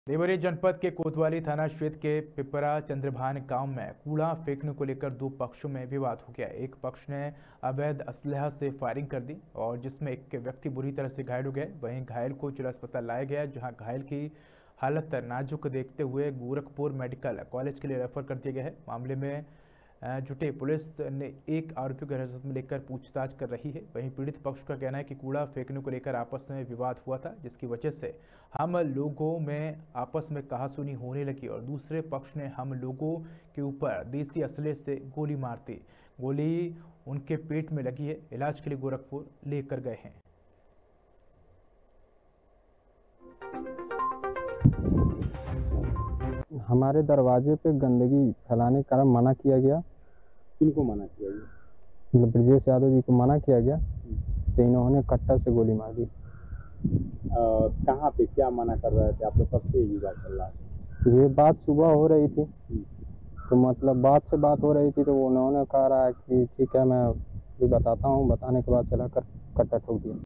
देवरिया जनपद के कोतवाली थाना क्षेत्र के पिपरा चंद्रभान गांव में कूड़ा फेंकने को लेकर दो पक्षों में विवाद हो गया। एक पक्ष ने अवैध असलहा से फायरिंग कर दी और जिसमें एक व्यक्ति बुरी तरह से घायल हो गए। वहीं घायल को जिला अस्पताल लाया गया, जहां घायल की हालत नाजुक देखते हुए गोरखपुर मेडिकल कॉलेज के लिए रेफर कर दिया गया है। मामले में जुटे पुलिस ने एक आरोपी को हिरासत में लेकर पूछताछ कर रही है। वहीं पीड़ित पक्ष का कहना है कि कूड़ा फेंकने को लेकर आपस में विवाद हुआ था, जिसकी वजह से हम लोगों में आपस में कहासुनी होने लगी और दूसरे पक्ष ने हम लोगों के ऊपर देसी असले से गोली मार दी। गोली उनके पेट में लगी है, इलाज के लिए गोरखपुर लेकर गए हैं। हमारे दरवाजे पे गंदगी फैलाने के कारण मना किया गया। किनको मना किया गया? ब्रजेश यादव जी को मना किया गया, तो इन्होंने कट्टर से गोली मार दी। कहाँ पे क्या मना कर रहे थे आप लोग? कब से ये बात चल रहा है? ये बात सुबह हो रही थी, तो मतलब बात हो रही थी, तो उन्होंने कहा रहा है कि ठीक है मैं भी बताता हूँ। बताने के बाद चला कर कट्टा ठोक दिया।